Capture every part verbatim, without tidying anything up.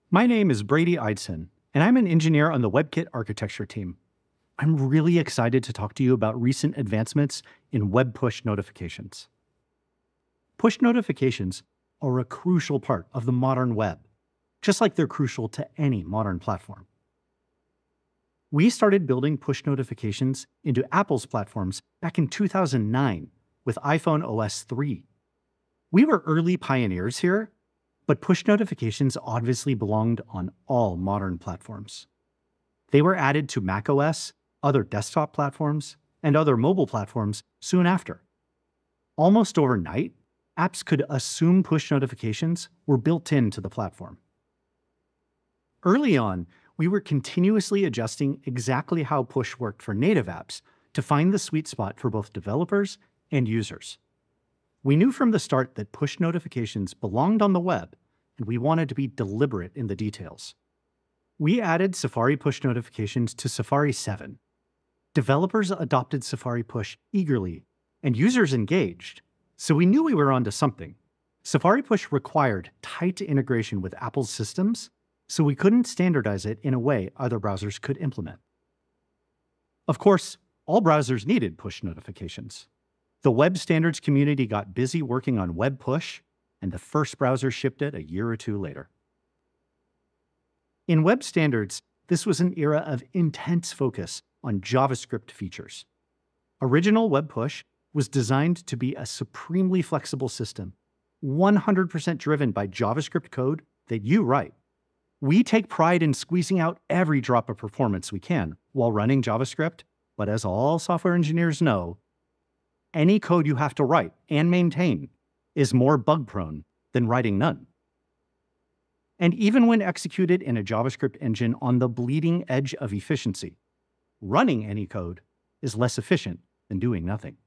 My name is Brady Eidson, and I'm an engineer on the WebKit architecture team. I'm really excited to talk to you about recent advancements in web push notifications. Push notifications are a crucial part of the modern web, just like they're crucial to any modern platform. We started building push notifications into Apple's platforms back in two thousand nine with iPhone O S three. We were early pioneers here, but push notifications obviously belonged on all modern platforms. They were added to macOS, other desktop platforms, and other mobile platforms soon after. Almost overnight, apps could assume push notifications were built into the platform. Early on, we were continuously adjusting exactly how push worked for native apps to find the sweet spot for both developers and users. We knew from the start that push notifications belonged on the web, and we wanted to be deliberate in the details. We added Safari push notifications to Safari seven. Developers adopted Safari push eagerly, and users engaged, so we knew we were onto something. Safari push required tight integration with Apple's systems, so we couldn't standardize it in a way other browsers could implement. Of course, all browsers needed push notifications. The web standards community got busy working on web push, and the first browser shipped it a year or two later. In web standards, this was an era of intense focus on JavaScript features. Original Web Push was designed to be a supremely flexible system, one hundred percent driven by JavaScript code that you write. We take pride in squeezing out every drop of performance we can while running JavaScript, but as all software engineers know, any code you have to write and maintain is more bug-prone than writing none. And even when executed in a JavaScript engine on the bleeding edge of efficiency, running any code is less efficient than doing nothing.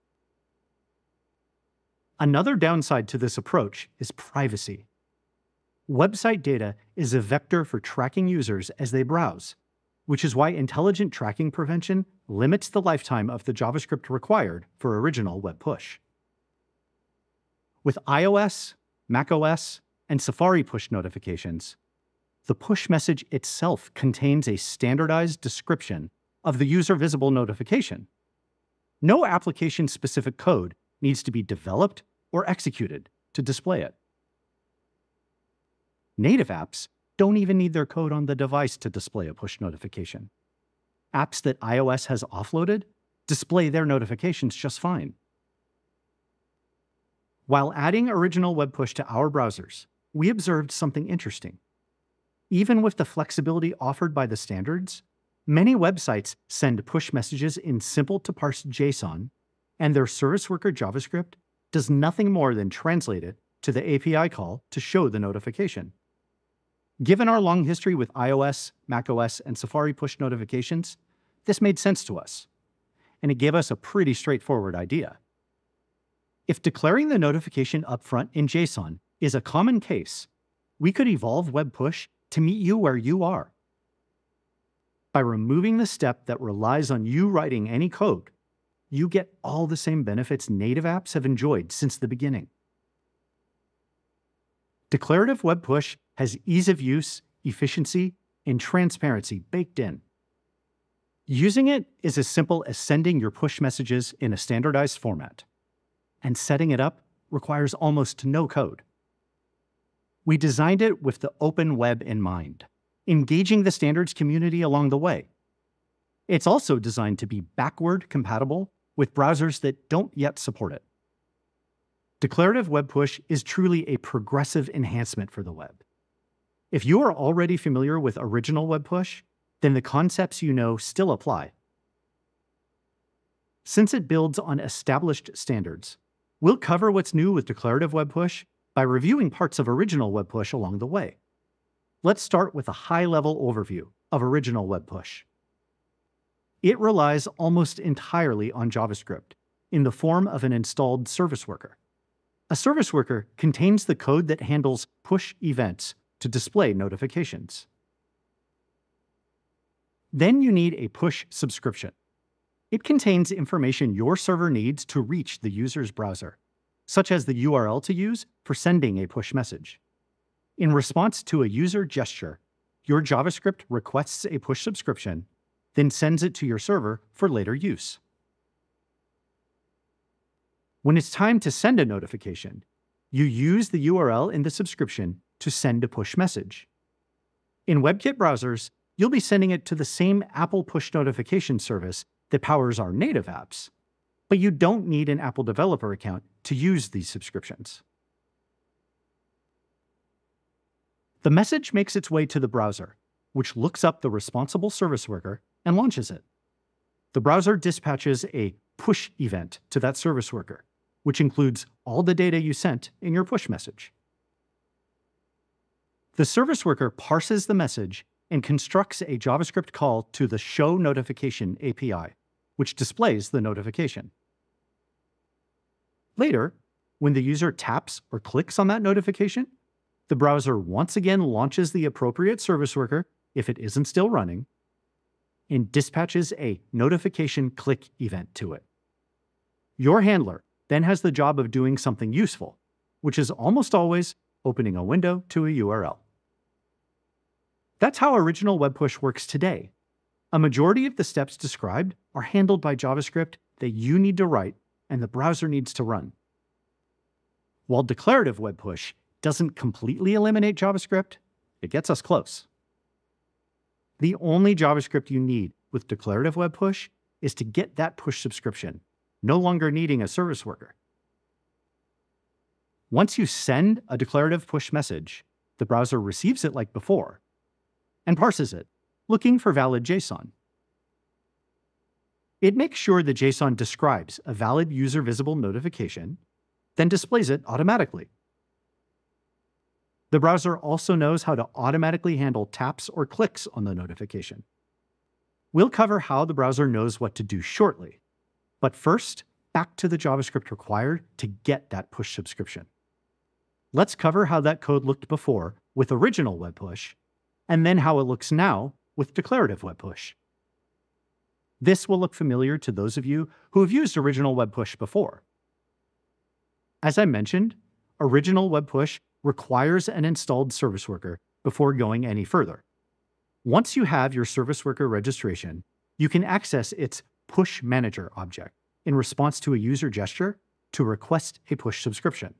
Another downside to this approach is privacy. Website data is a vector for tracking users as they browse, which is why intelligent tracking prevention limits the lifetime of the JavaScript required for original web push. With iOS, macOS, and Safari push notifications, the push message itself contains a standardized description of the user-visible notification. No application-specific code needs to be developed or executed to display it. Native apps don't even need their code on the device to display a push notification. Apps that iOS has offloaded display their notifications just fine. While adding original web push to our browsers, we observed something interesting. Even with the flexibility offered by the standards, many websites send push messages in simple-to-parse JSON, and their service worker JavaScript does nothing more than translate it to the A P I call to show the notification. Given our long history with iOS, macOS, and Safari push notifications, this made sense to us, and it gave us a pretty straightforward idea. If declaring the notification upfront in JSON is a common case, we could evolve web push to meet you where you are. By removing the step that relies on you writing any code, you get all the same benefits native apps have enjoyed since the beginning. Declarative Web Push has ease of use, efficiency, and transparency baked in. Using it is as simple as sending your push messages in a standardized format, and setting it up requires almost no code. We designed it with the open web in mind, engaging the standards community along the way. It's also designed to be backward compatible with browsers that don't yet support it. Declarative Web Push is truly a progressive enhancement for the web. If you are already familiar with original Web Push, then the concepts you know still apply. Since it builds on established standards, we'll cover what's new with Declarative Web Push by reviewing parts of original Web Push along the way. Let's start with a high-level overview of original Web Push. It relies almost entirely on JavaScript in the form of an installed service worker. A service worker contains the code that handles push events to display notifications. Then you need a push subscription. It contains information your server needs to reach the user's browser, such as the U R L to use for sending a push message. In response to a user gesture, your JavaScript requests a push subscription, then sends it to your server for later use. When it's time to send a notification, you use the U R L in the subscription to send a push message. In WebKit browsers, you'll be sending it to the same Apple push notification service that powers our native apps, but you don't need an Apple developer account to use these subscriptions. The message makes its way to the browser, which looks up the responsible service worker and launches it. The browser dispatches a push event to that service worker, which includes all the data you sent in your push message. The service worker parses the message and constructs a JavaScript call to the Show Notification A P I, which displays the notification. Later, when the user taps or clicks on that notification, the browser once again launches the appropriate service worker if it isn't still running, and dispatches a notification click event to it. Your handler then has the job of doing something useful, which is almost always opening a window to a U R L. That's how original Web Push works today. A majority of the steps described are handled by JavaScript that you need to write and the browser needs to run. While Declarative Web Push doesn't completely eliminate JavaScript, it gets us close. The only JavaScript you need with Declarative Web Push is to get that push subscription, no longer needing a service worker. Once you send a declarative push message, the browser receives it like before and parses it, looking for valid JSON. It makes sure the JSON describes a valid user-visible notification, then displays it automatically. The browser also knows how to automatically handle taps or clicks on the notification. We'll cover how the browser knows what to do shortly, but first, back to the JavaScript required to get that push subscription. Let's cover how that code looked before with original Web Push, and then how it looks now with Declarative Web Push. This will look familiar to those of you who have used original Web Push before. As I mentioned, original Web Push requires an installed service worker before going any further. Once you have your service worker registration, you can access its Push Manager object in response to a user gesture to request a push subscription.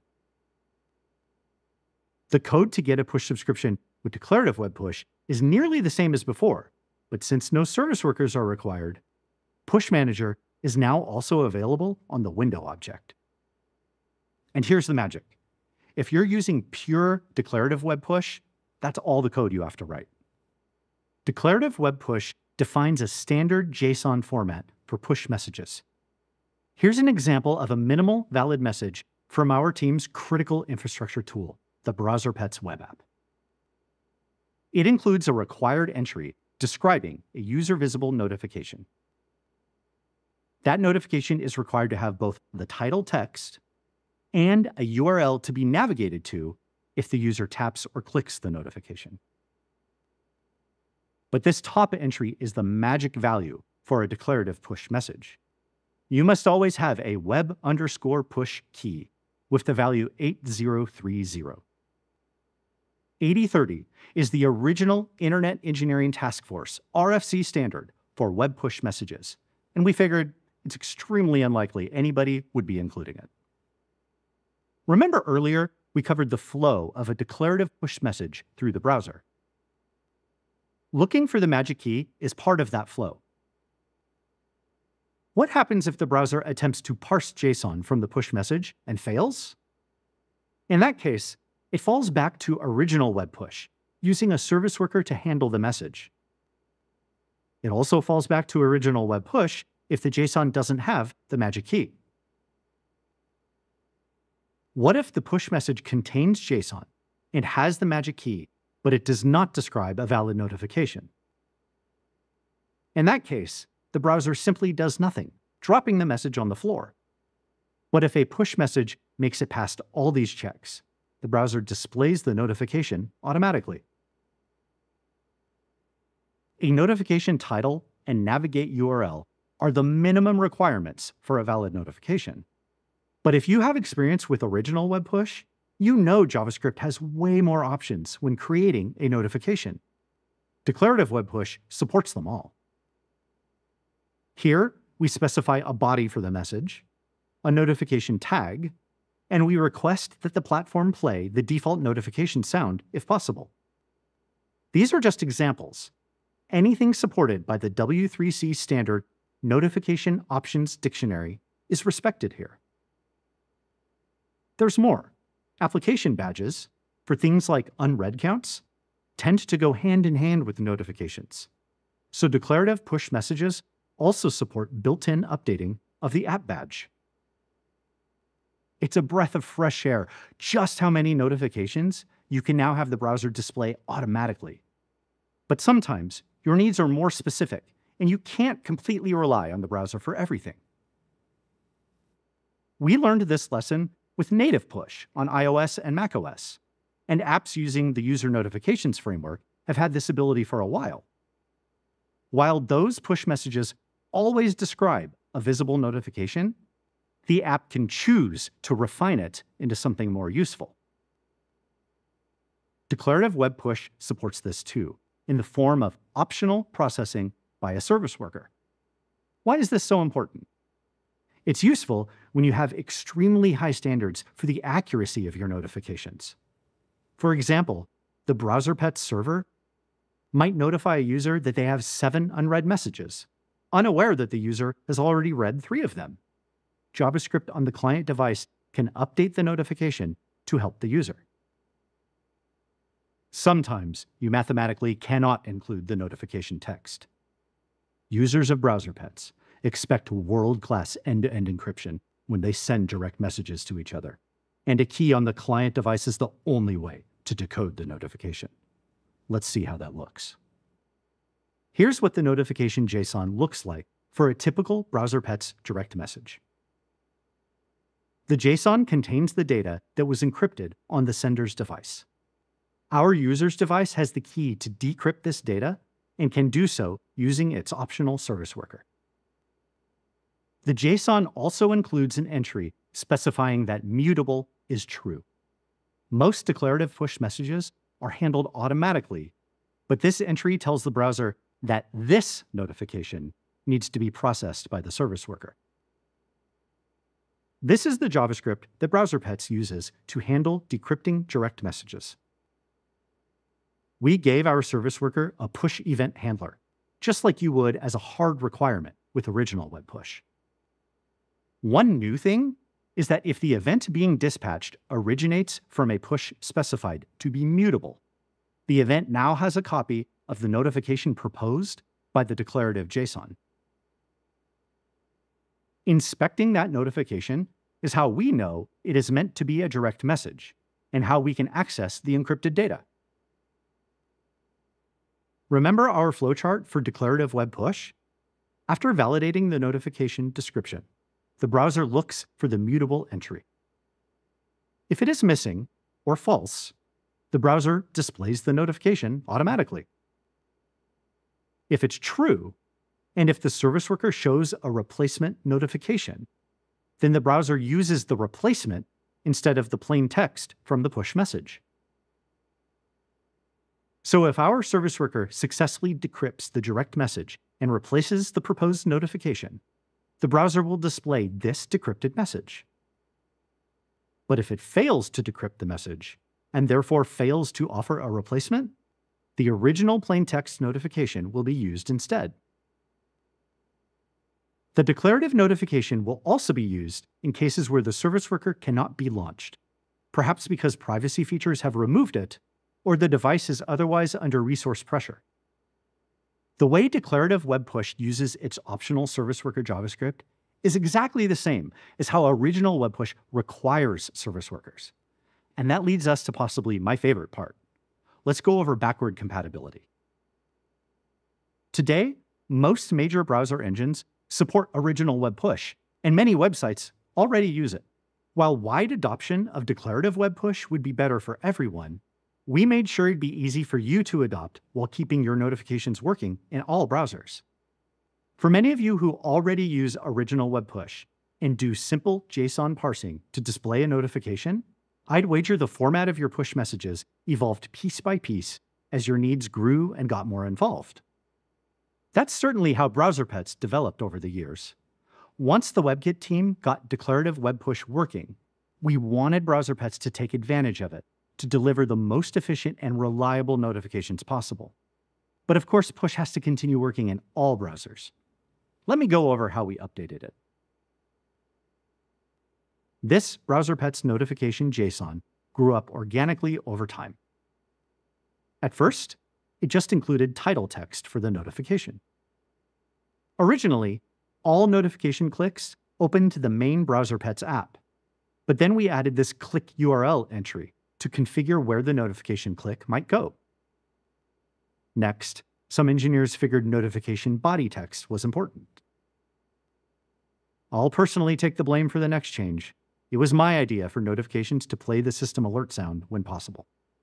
The code to get a push subscription with Declarative Web Push is nearly the same as before, but since no service workers are required, Push Manager is now also available on the window object. And here's the magic. If you're using pure Declarative Web Push, that's all the code you have to write. Declarative Web Push defines a standard JSON format for push messages. Here's an example of a minimal valid message from our team's critical infrastructure tool, the BrowserPets web app. It includes a required entry describing a user-visible notification. That notification is required to have both the title text and a U R L to be navigated to if the user taps or clicks the notification. But this top entry is the magic value for a declarative push message. You must always have a web underscore push key with the value eight zero three zero. eighty thirty is the original Internet Engineering Task Force R F C standard for web push messages, and we figured it's extremely unlikely anybody would be including it. Remember earlier, we covered the flow of a declarative push message through the browser. Looking for the magic key is part of that flow. What happens if the browser attempts to parse JSON from the push message and fails? In that case, it falls back to original Web Push, using a service worker to handle the message. It also falls back to original Web Push if the JSON doesn't have the magic key. What if the push message contains JSON and has the magic key, but it does not describe a valid notification? In that case, the browser simply does nothing, dropping the message on the floor. But if a push message makes it past all these checks, the browser displays the notification automatically. A notification title and navigate U R L are the minimum requirements for a valid notification. But if you have experience with original Web Push, you know JavaScript has way more options when creating a notification. Declarative Web Push supports them all. Here, we specify a body for the message, a notification tag, and we request that the platform play the default notification sound if possible. These are just examples. Anything supported by the W three C standard Notification Options Dictionary is respected here. There's more. Application badges, for things like unread counts, tend to go hand in hand with notifications. So declarative push messages also support built-in updating of the app badge. It's a breath of fresh air just how many notifications you can now have the browser display automatically. But sometimes your needs are more specific, and you can't completely rely on the browser for everything. We learned this lesson with native push on iOS and macOS, and apps using the user notifications framework have had this ability for a while. While those push messages always describe a visible notification, the app can choose to refine it into something more useful. Declarative Web Push supports this too, in the form of optional processing by a service worker. Why is this so important? It's useful when you have extremely high standards for the accuracy of your notifications. For example, the BrowserPets server might notify a user that they have seven unread messages, unaware that the user has already read three of them. JavaScript on the client device can update the notification to help the user. Sometimes you mathematically cannot include the notification text. Users of BrowserPets expect world-class end-to-end encryption when they send direct messages to each other, and a key on the client device is the only way to decode the notification. Let's see how that looks. Here's what the notification JSON looks like for a typical BrowserPets direct message. The JSON contains the data that was encrypted on the sender's device. Our user's device has the key to decrypt this data and can do so using its optional service worker. The JSON also includes an entry specifying that mutable is true. Most declarative push messages are handled automatically, but this entry tells the browser that this notification needs to be processed by the service worker. This is the JavaScript that BrowserPets uses to handle decrypting direct messages. We gave our service worker a push event handler, just like you would as a hard requirement with original Web Push. One new thing is that if the event being dispatched originates from a push specified to be mutable, the event now has a copy of the notification proposed by the declarative JSON. Inspecting that notification is how we know it is meant to be a direct message and how we can access the encrypted data. Remember our flowchart for declarative web push? After validating the notification description, the browser looks for the mutable entry. If it is missing or false, the browser displays the notification automatically. If it's true, and if the service worker shows a replacement notification, then the browser uses the replacement instead of the plain text from the push message. So if our service worker successfully decrypts the direct message and replaces the proposed notification, the browser will display this decrypted message. But if it fails to decrypt the message, and therefore fails to offer a replacement, the original plain text notification will be used instead. The declarative notification will also be used in cases where the service worker cannot be launched, perhaps because privacy features have removed it, or the device is otherwise under resource pressure. The way declarative web push uses its optional service worker JavaScript is exactly the same as how original web push requires service workers. And that leads us to possibly my favorite part. Let's go over backward compatibility. Today, most major browser engines support original web push, and many websites already use it. While wide adoption of declarative web push would be better for everyone, we made sure it'd be easy for you to adopt while keeping your notifications working in all browsers. For many of you who already use original web push and do simple JSON parsing to display a notification, I'd wager the format of your push messages evolved piece by piece as your needs grew and got more involved. That's certainly how BrowserPets developed over the years. Once the WebKit team got Declarative Web Push working, we wanted BrowserPets to take advantage of it to deliver the most efficient and reliable notifications possible. But of course, Push has to continue working in all browsers. Let me go over how we updated it. This BrowserPets notification JSON grew up organically over time. At first, it just included title text for the notification. Originally, all notification clicks opened to the main BrowserPets app, but then we added this click U R L entry to configure where the notification click might go. Next, some engineers figured notification body text was important. I'll personally take the blame for the next change. It was my idea for notifications to play the system alert sound when possible.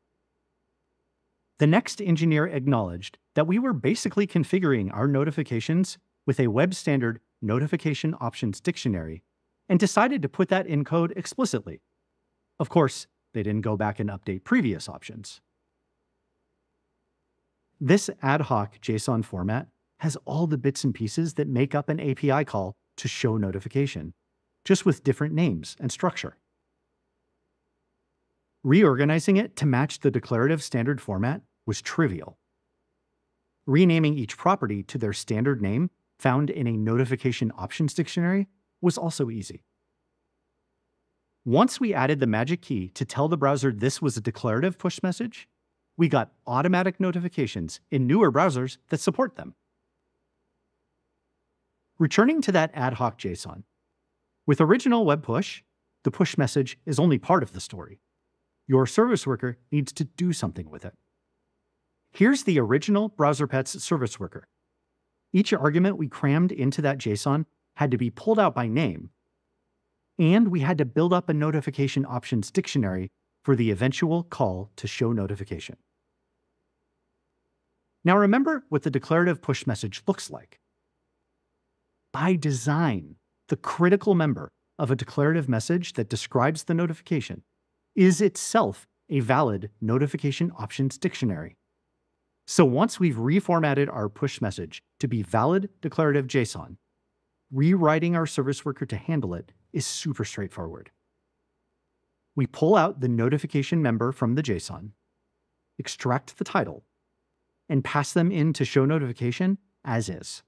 The next engineer acknowledged that we were basically configuring our notifications with a web standard notification options dictionary and decided to put that in code explicitly. Of course, they didn't go back and update previous options. This ad hoc JSON format has all the bits and pieces that make up an A P I call to show notification, just with different names and structure. Reorganizing it to match the declarative standard format was trivial. Renaming each property to their standard name found in a notification options dictionary was also easy. Once we added the magic key to tell the browser this was a declarative push message, we got automatic notifications in newer browsers that support them. Returning to that ad hoc JSON, with original Web Push, the push message is only part of the story. Your service worker needs to do something with it. Here's the original BrowserPets service worker. Each argument we crammed into that JSON had to be pulled out by name, and we had to build up a notification options dictionary for the eventual call to show notification. Now remember what the declarative push message looks like. By design, the critical member of a declarative message that describes the notification is itself a valid notification options dictionary. So once we've reformatted our push message to be valid declarative JSON, rewriting our service worker to handle it is super straightforward. We pull out the notification member from the JSON, extract the title, and pass them in to show notification as is.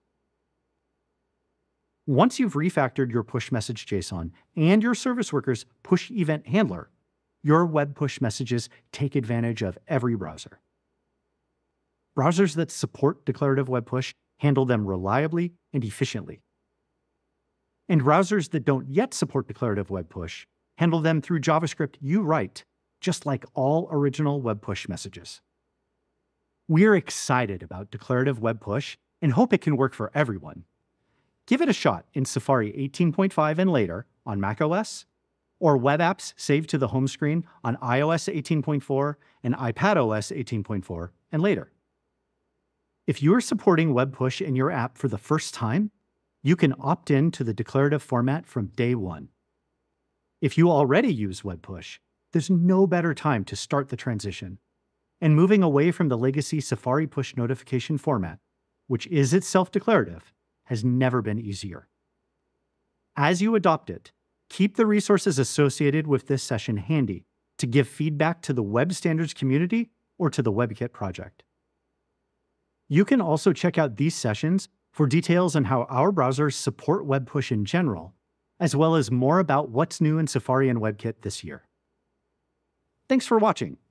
Once you've refactored your push message JSON and your service worker's push event handler, your web push messages take advantage of every browser. Browsers that support declarative web push handle them reliably and efficiently. And browsers that don't yet support declarative web push handle them through JavaScript you write, just like all original web push messages. We're excited about declarative web push and hope it can work for everyone. Give it a shot in Safari eighteen point five and later on macOS, or web apps saved to the home screen on iOS eighteen point four and iPadOS eighteen point four and later. If you are supporting web push in your app for the first time, you can opt in to the declarative format from day one. If you already use web push, there's no better time to start the transition. And moving away from the legacy Safari push notification format, which is itself declarative, has never been easier. As you adopt it, keep the resources associated with this session handy to give feedback to the web standards community or to the WebKit project. You can also check out these sessions for details on how our browsers support web push in general, as well as more about what's new in Safari and WebKit this year. Thanks for watching.